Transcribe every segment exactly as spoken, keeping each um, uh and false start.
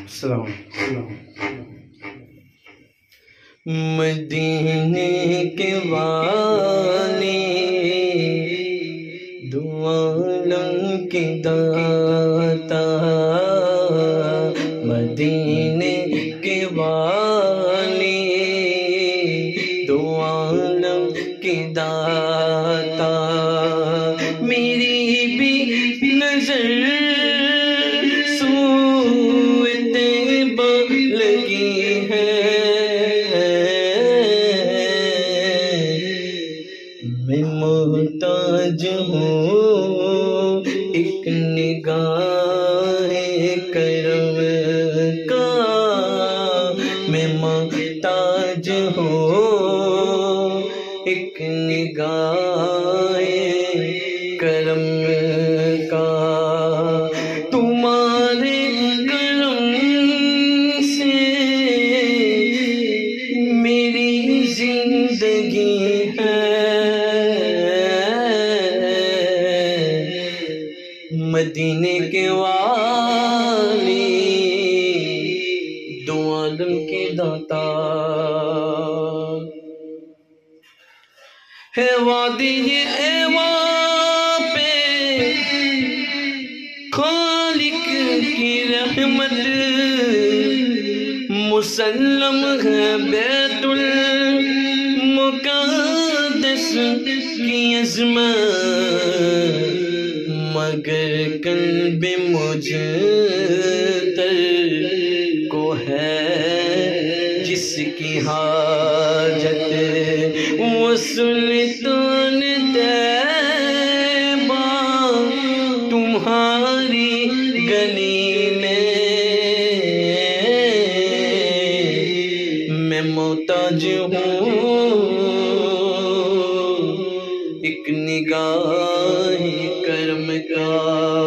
السلام علیکم۔ مدینے کے والی دو عالم کے داتا، مدینے کے والی دو عالم کے داتا، میری بھی نظر سوئے طیبہ لگی ہے، میں محتاج ہوں ایک نگاہ کرم کا، میں محتاج ہوں ایک نگاہ کرم کا، تمہارے کرم سے میری زندگی ہے، مدینے کے والی دو عالم کے داتا، ہے وادی ایواں پہ خالق کی رحمت، مسلم ہے بیت المقدس کی عظمت، مگر قلب مجتر کو ہے جس کی حاجت، وہ سلطان طیبہ تمہاری گلی میں، میں محتاج ہوں ایک نگاہ کرم کا،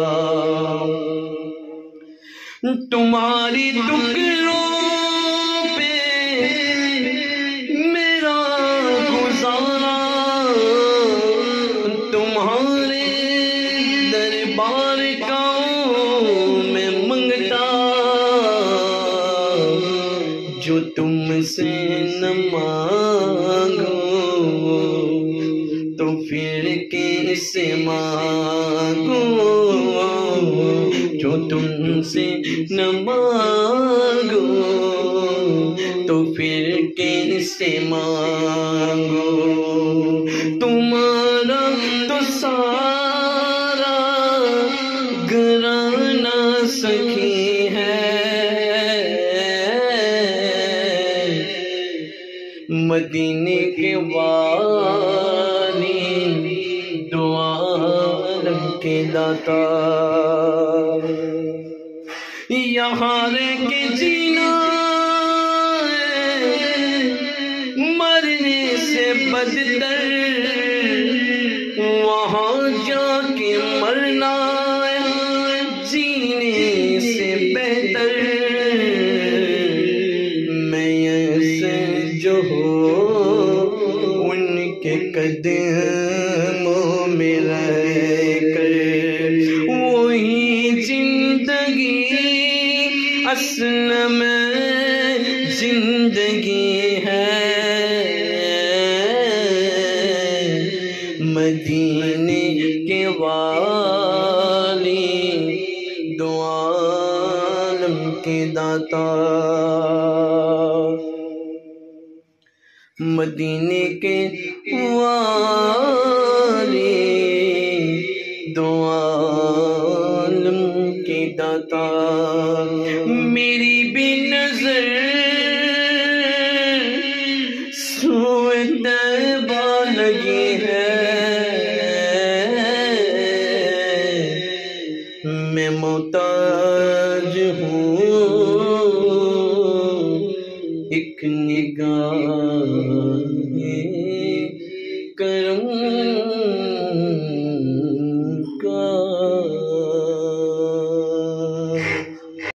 تمہاری ٹکڑوں پہ میرا گزارا، تمہارے دربار کا میں منگتا، جو تم سے نہ مانگو تو پھر کس سے مانگو، جو تم سے نہ مانگو تو پھر کس سے مانگو، تمہارا تو سارا گھرانہ سخی ہے، مدینے کے والی دو عالم کے داتا، یہاں رہ کے جینا مرنے سے بدتر، وہاں جا کے مرنا جینے سے بہتر، میں ایسے جو ہو ان کے قدموں میں رہ کر، وہی زندگی اصل میں زندگی ہے، مدینے کے والی دو عالم کے داتا، مدینے کے والی دو عالم کے داتا، میری بھی نظر سوئے طیبہ لگی ہے، میں محتاج ہوں ایک نگاہ